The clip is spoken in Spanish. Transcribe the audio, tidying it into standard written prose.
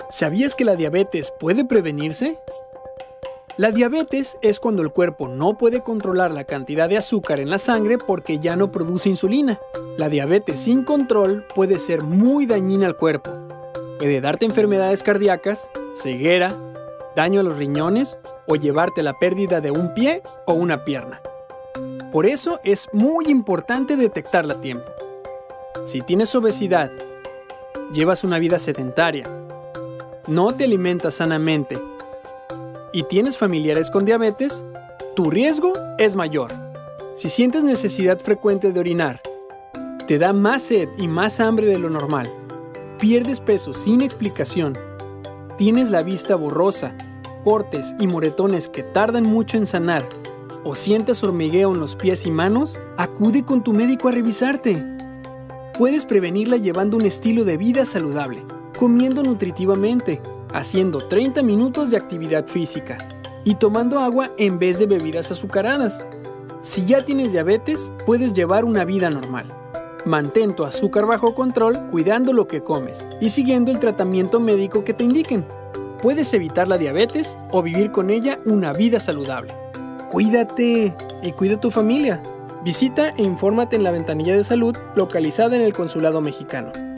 ¿Sabías que la diabetes puede prevenirse? La diabetes es cuando el cuerpo no puede controlar la cantidad de azúcar en la sangre porque ya no produce insulina. La diabetes sin control puede ser muy dañina al cuerpo. Puede darte enfermedades cardíacas, ceguera, daño a los riñones o llevarte a la pérdida de un pie o una pierna. Por eso es muy importante detectarla a tiempo. Si tienes obesidad, llevas una vida sedentaria, no te alimentas sanamente y tienes familiares con diabetes, tu riesgo es mayor. Si sientes necesidad frecuente de orinar, te da más sed y más hambre de lo normal, pierdes peso sin explicación, tienes la vista borrosa, cortes y moretones que tardan mucho en sanar, o sientes hormigueo en los pies y manos, acude con tu médico a revisarte. Puedes prevenirla llevando un estilo de vida saludable, comiendo nutritivamente, haciendo 30 minutos de actividad física y tomando agua en vez de bebidas azucaradas. Si ya tienes diabetes, puedes llevar una vida normal. Mantén tu azúcar bajo control cuidando lo que comes y siguiendo el tratamiento médico que te indiquen. Puedes evitar la diabetes o vivir con ella una vida saludable. Cuídate y cuida a tu familia. Visita e infórmate en la ventanilla de salud localizada en el Consulado Mexicano.